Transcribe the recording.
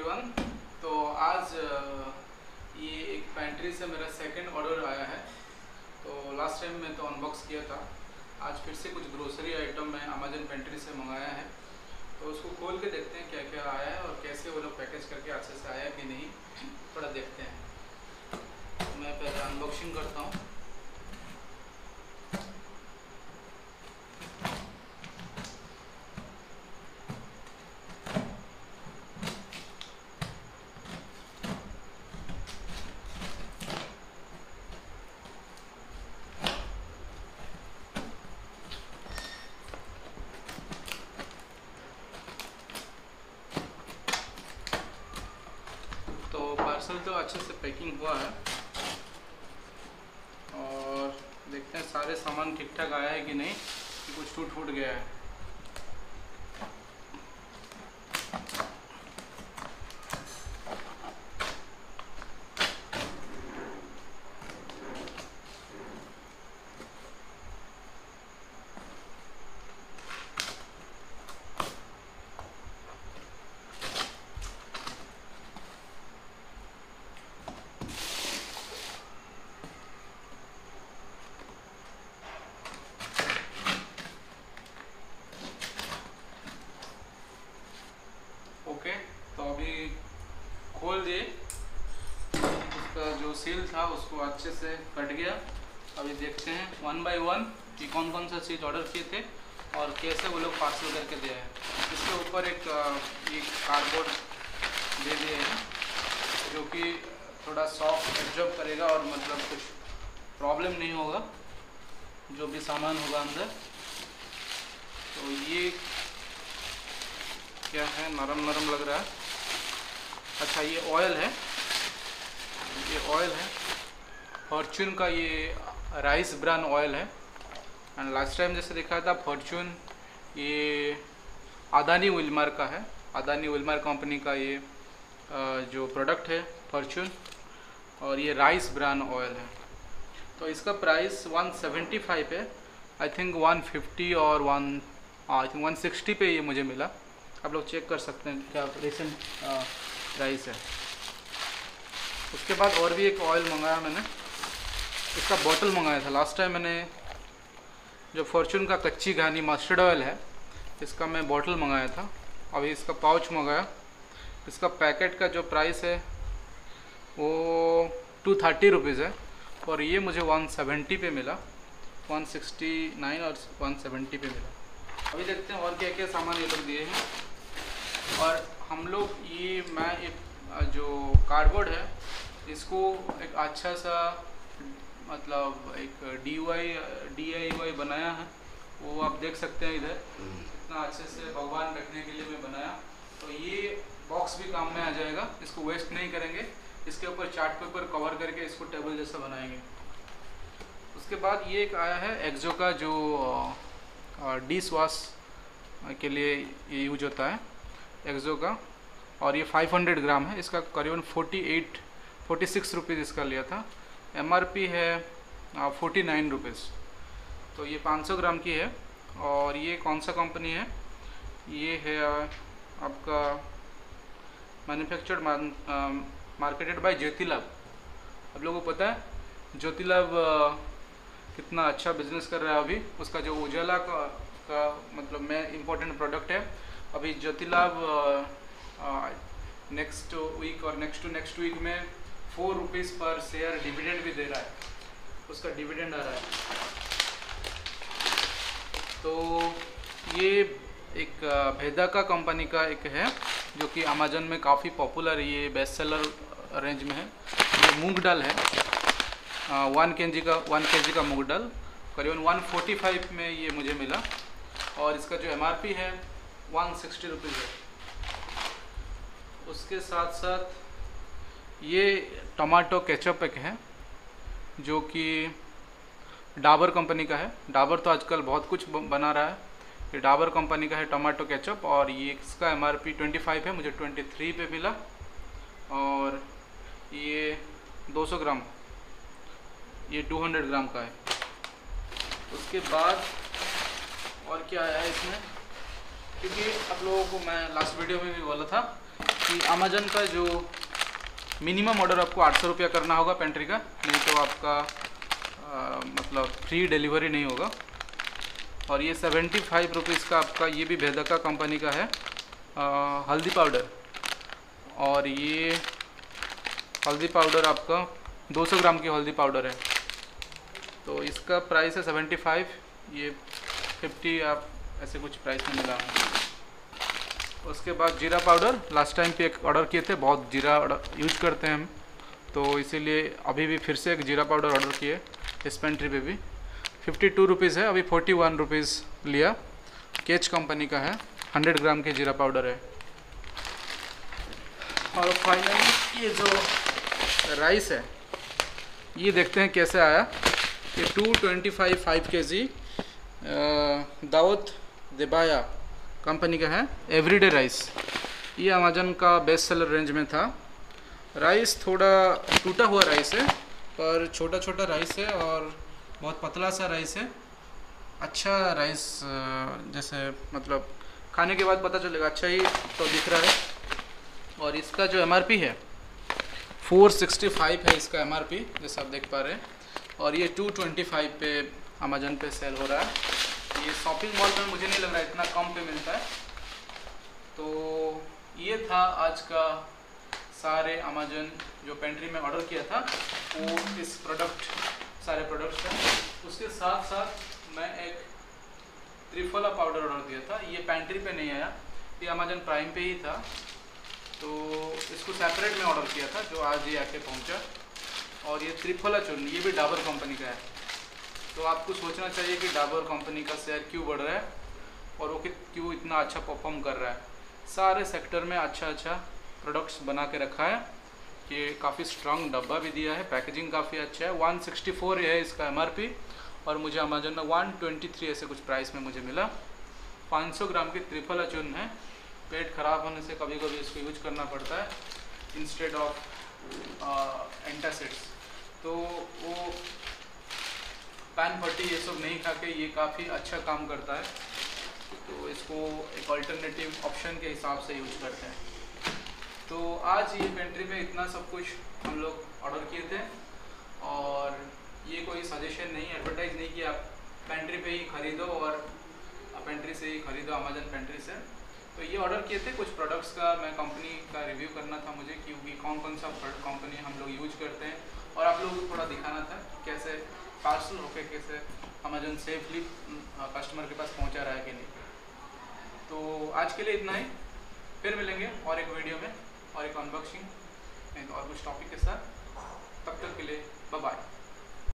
Everyone. तो आज ये एक पेंट्री से मेरा सेकंड ऑर्डर आया है। तो लास्ट टाइम मैं तो अनबॉक्स किया था, आज फिर से कुछ ग्रोसरी आइटम मैं अमेजन पेंट्री से मंगाया है। तो उसको खोल के देखते हैं क्या क्या आया है और कैसे वो लोग पैकेज करके अच्छे से आया कि नहीं, थोड़ा देखते हैं। मैं पहले अनबॉक्सिंग करता हूँ। तो पार्सल तो अच्छे से पैकिंग हुआ है और देखते हैं सारे सामान ठीक ठाक आया है कि नहीं, कि कुछ टूट गया है। ओके, तो अभी खोल दिए, उसका जो सील था उसको अच्छे से कट गया। अभी देखते हैं वन बाय वन कि कौन कौन सा चीज़ ऑर्डर किए थे और कैसे वो लोग पार्सल करके दिया है। इसके ऊपर एक कार्डबोर्ड दे दिए हैं जो कि थोड़ा सॉफ्ट एब्जॉर्ब करेगा और मतलब कुछ प्रॉब्लम नहीं होगा जो भी सामान होगा अंदर। तो ये क्या है, नरम नरम लग रहा है। अच्छा, ये ऑयल है, फॉर्च्यून का ये राइस ब्रान ऑयल है। एंड लास्ट टाइम जैसे दिखाया था फॉर्च्यून ये अदानी विल्मर का है, अदानी विल्मर कंपनी का ये जो प्रोडक्ट है फॉर्च्यून, और ये राइस ब्रान ऑयल है। तो इसका प्राइस 175 है, आई थिंक 150 और 160 पे ये मुझे मिला। आप लोग चेक कर सकते हैं क्या रिसेंट प्राइस है। उसके बाद और भी एक ऑयल मंगाया मैंने, इसका बॉटल मंगाया था। लास्ट टाइम मैंने जो फॉर्च्यून का कच्ची घानी मस्टर्ड ऑयल है, इसका मैं बॉटल मंगाया था। अभी इसका पाउच मंगाया। इसका पैकेट का जो प्राइस है वो 230 रुपीज़ है और ये मुझे 170 पे मिला, 169 और 170 पे मिला। अभी देखते हैं और क्या क्या सामान ये लोग दिए हैं। और हम लोग मैं एक जो कार्डबोर्ड है इसको एक अच्छा सा मतलब एक DIY बनाया है, वो आप देख सकते हैं इधर इतना अच्छे से भगवान रखने के लिए मैं बनाया। तो ये बॉक्स भी काम में आ जाएगा, इसको वेस्ट नहीं करेंगे। इसके ऊपर चार्ट पेपर कवर करके इसको टेबल जैसा बनाएंगे। उसके बाद ये एक आया है एक्जो का जो डिश वॉश के लिए ये यूज होता है, एक्जो का, और ये 500 ग्राम है। इसका करीबन 46 रुपीज़ इसका लिया था। MRP है 49 रुपीज़। तो ये 500 ग्राम की है। और ये कौन सा कंपनी है, ये है आपका मैन्युफैक्चर्ड मार्केटेड बाय ज्योतिलैब। आप लोगों को पता है ज्योतिलैब कितना अच्छा बिजनेस कर रहा है अभी। उसका जो उजाला का मतलब मैं इम्पोर्टेंट प्रोडक्ट है। अभी ज्योतिलैब नेक्स्ट वीक और नेक्स्ट वीक में 4 रुपीज़ पर शेयर डिविडेंड भी दे रहा है, उसका डिविडेंड आ रहा है। तो ये एक भेदाका कंपनी का एक है जो कि अमेजन में काफ़ी पॉपुलर, ये बेस्ट सेलर रेंज में है। ये मूंग दाल है, 1 kg का मूंग दाल करीबन 145 में ये मुझे मिला। और इसका जो MRP है 160 रुपीज़ है। उसके साथ साथ ये टमाटो केचप एक है जो कि डाबर कंपनी का है। डाबर तो आजकल बहुत कुछ बना रहा है। ये डाबर कंपनी का है टमाटो केचप और ये इसका MRP 25 है, मुझे 23 पे मिला। और ये 200 ग्राम, ये 200 ग्राम का है। उसके बाद और क्या आया है इसमें, क्योंकि आप लोगों को मैं लास्ट वीडियो में भी बोला था कि अमेजन का जो मिनिमम ऑर्डर आपको 800 रुपया करना होगा पेंट्री का, नहीं तो आपका मतलब फ्री डिलीवरी नहीं होगा। और ये 75 रुपीज़ का आपका ये भी भेदका कंपनी का है हल्दी पाउडर। और ये हल्दी पाउडर आपका 200 ग्राम की हल्दी पाउडर है, तो इसका प्राइस है 75, ये 50 आप ऐसे कुछ प्राइस में मिला है। उसके बाद जीरा पाउडर, लास्ट टाइम पे एक ऑर्डर किए थे, बहुत जीरा यूज करते हैं हम, तो इसीलिए अभी भी फिर से एक जीरा पाउडर ऑर्डर किए इस पेंट्री पे भी। 52 रुपीज़ है, अभी 41 रुपीज़ लिया। केच कंपनी का है, 100 ग्राम के जीरा पाउडर है। और फाइनली ये जो राइस है ये देखते हैं कैसे आया। ये 225 5 kg दाऊद देबाया कंपनी का है, एवरीडे राइस। ये अमेजन का बेस्ट सेलर रेंज में था। राइस थोड़ा टूटा हुआ राइस है, पर छोटा छोटा राइस है और बहुत पतला सा राइस है। अच्छा राइस, जैसे मतलब खाने के बाद पता चलेगा, अच्छा ही तो दिख रहा है। और इसका जो MRP है 465 है इसका MRP, जैसे आप देख पा रहे हैं। और ये 225 पे अमेजन पे सेल हो रहा है। ये शॉपिंग मॉल में मुझे नहीं लग रहा है इतना कम पे मिलता है। तो ये था आज का सारे अमेजन जो पेंट्री में ऑर्डर किया था, वो इस सारे प्रोडक्ट्स हैं। उसके साथ साथ मैं एक त्रिफला पाउडर ऑर्डर दिया था, ये पेंट्री पे नहीं आया, ये अमेजन प्राइम पे ही था, तो इसको सेपरेट में ऑर्डर किया था, जो आज ये आके पहुंचा। और ये त्रिफला चूर्ण, ये भी डाबर कंपनी का है। तो आपको सोचना चाहिए कि डाबर कंपनी का शेयर क्यों बढ़ रहा है और वो क्यों इतना अच्छा परफॉर्म कर रहा है। सारे सेक्टर में अच्छा अच्छा प्रोडक्ट्स बना के रखा है। ये काफ़ी स्ट्रांग डब्बा भी दिया है, पैकेजिंग काफ़ी अच्छा है। 164 है इसका MRP और मुझे अमेजन में 123 ऐसे कुछ प्राइस में मुझे मिला। 500 ग्राम की त्रिफला चूर्ण है। पेट खराब होने से कभी कभी इसको यूज करना पड़ता है इंस्टेड ऑफ एंटासिड्स, तो वो पैन फटी ये सब नहीं खा के ये काफ़ी अच्छा काम करता है, तो इसको एक अल्टरनेटिव ऑप्शन के हिसाब से यूज करते हैं। तो आज ये पेंट्री में इतना सब कुछ हम लोग ऑर्डर किए थे, और ये कोई सजेशन नहीं, एडवर्टाइज नहीं कि आप पेंट्री पे ही खरीदो और पेंट्री से ही खरीदो, अमेजन पेंट्री से। तो ये ऑर्डर किए थे कुछ प्रोडक्ट्स का, मैं कंपनी का रिव्यू करना था मुझे, क्योंकि कौन कौन सा कंपनी हम लोग यूज करते हैं, और आप लोगों को थोड़ा दिखाना था कैसे पार्सल होके कैसे अमेजन सेफली कस्टमर के पास पहुंचा रहा है कि नहीं। तो आज के लिए इतना ही, फिर मिलेंगे और एक वीडियो में और एक अनबॉक्सिंग और कुछ टॉपिक के साथ। तब तक के लिए बाय बाय।